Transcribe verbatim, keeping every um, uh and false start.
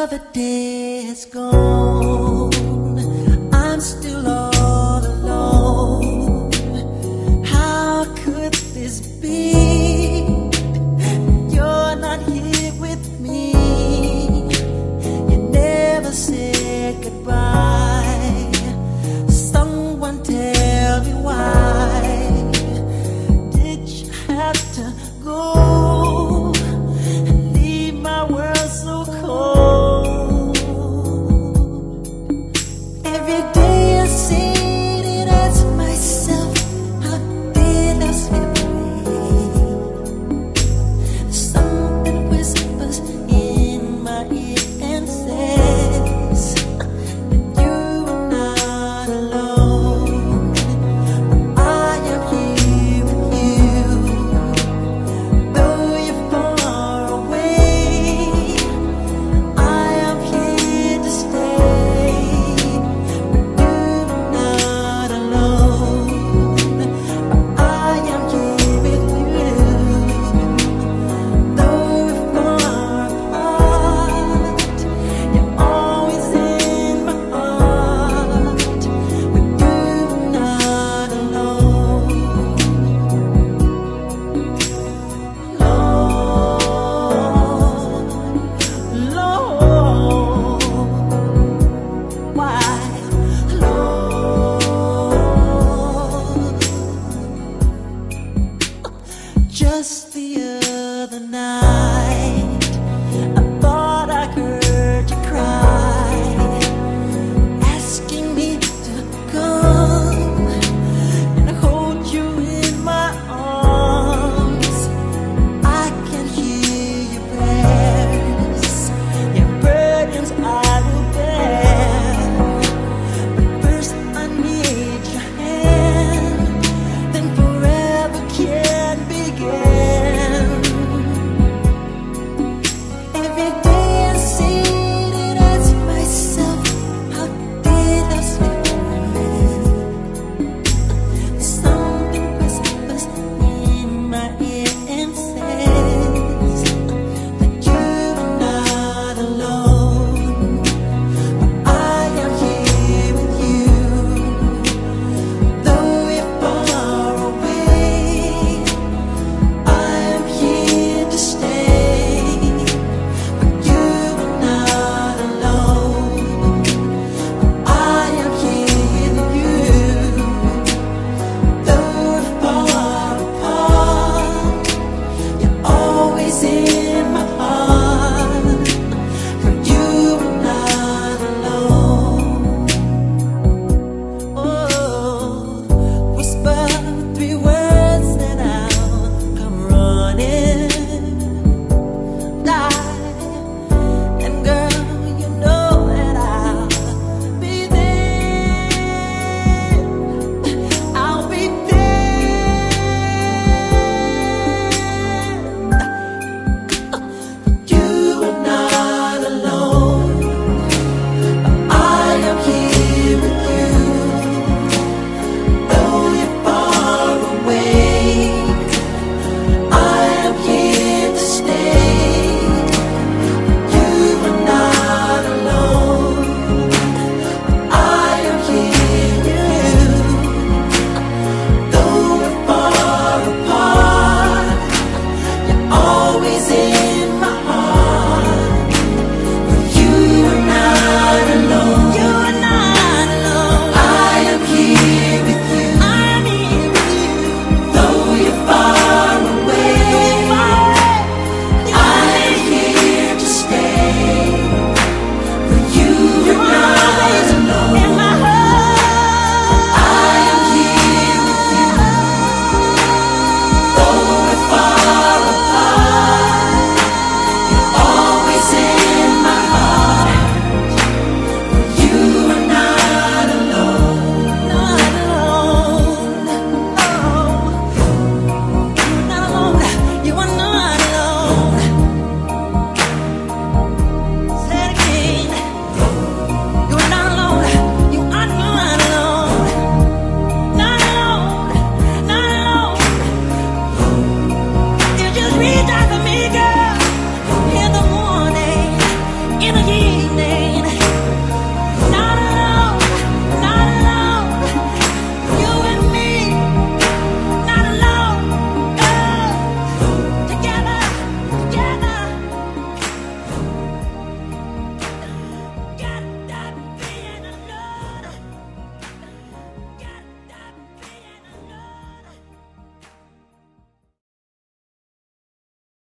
Another day is gone, I'm still all alone. How could this be? You're not here with me. You never said goodbye. Someone tell me why did you have to go and leave my world so cold? Every day I sit and ask myself, how did I slip away? Something whispers in my ear and says that you are not alone. I am here with you, though you're far away. I am here to stay. You're not alone. I am here with you, though we're far apart. You're always in my heart. But you're not alone. Lord, Lord, why, Lord? Just the other night